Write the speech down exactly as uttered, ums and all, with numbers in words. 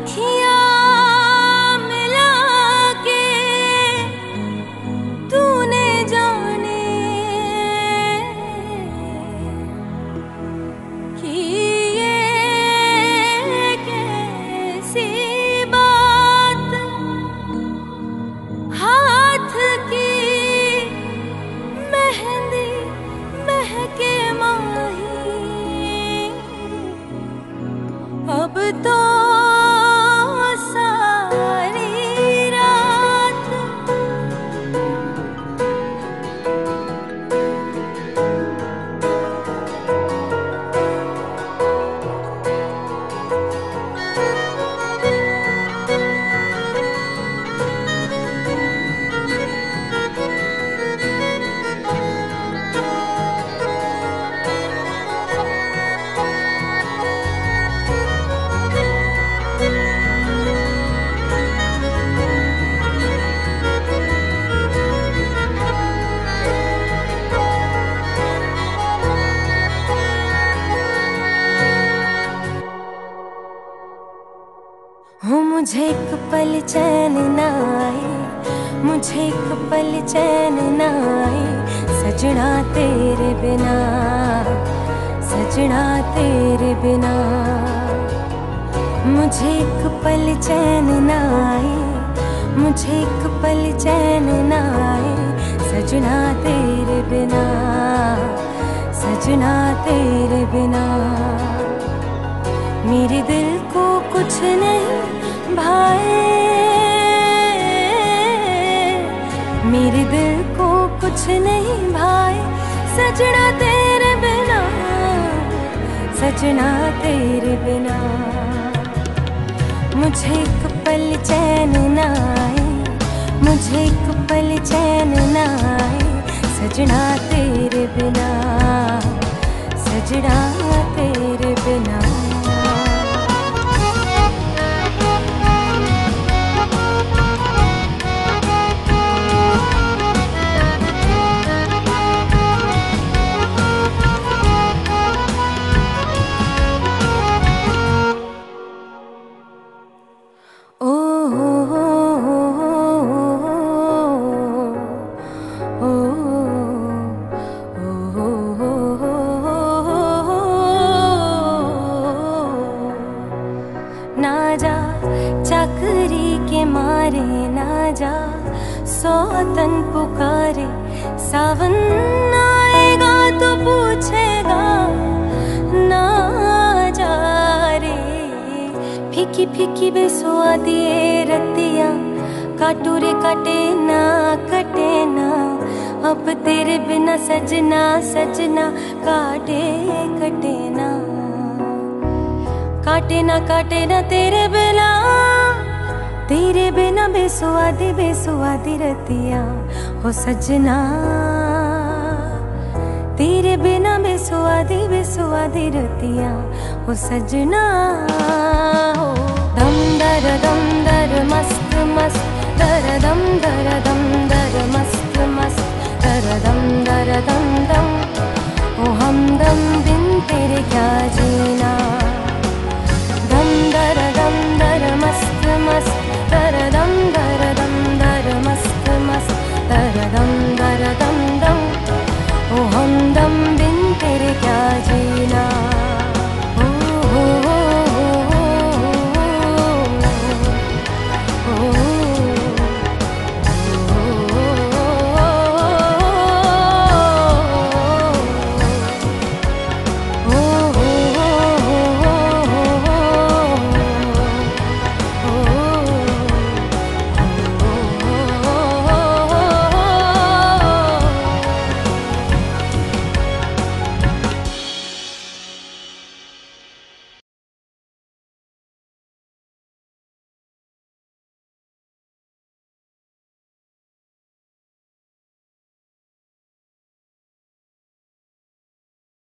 अखियाँ मिला के तूने जाने कि ये कैसी बात, हाथ की मेहंदी महके माही, अब तो हो मुझे एक पल चैन न आए, मुझे एक पल चैन न आए, सजना तेरे बिना, सजना तेरे बिना। मुझे एक पल चैन न आए, मुझे एक पल चैन न आए, सजना तेरे बिना, सजना तेरे बिना। मेरे दिल को कुछ नहीं भाए, मेरे दिल को कुछ नहीं भाए, सजना तेरे बिना, सजना तेरे बिना। मुझे एक पल चैन न आए, मुझे एक पल चैन न आए, सजना तेरे बिना, सजना तेरे बिना। ना जा चाकरी के मारे, ना जा सौतन पुकारे, सावन आएगा तो पूछेगा ना जा रे। फीकी फीकी बेसुआदी ये रतियाँ, काटू रे काटे ना कटे ना, अब तेरे बिना सजना सजना काटे कटे ना, काटे ना काटे ना तेरे बिना, तेरे बिना बेसुआदी बेसुआदी रतियाँ हो सजना, तेरे बिना बेसुआदी बेसुआदी रतियाँ हो सजना। हो दम दर दम दर मस्त मस्त, दर दम दर दम दर मस्त मस्त, दर दम दर दम दम।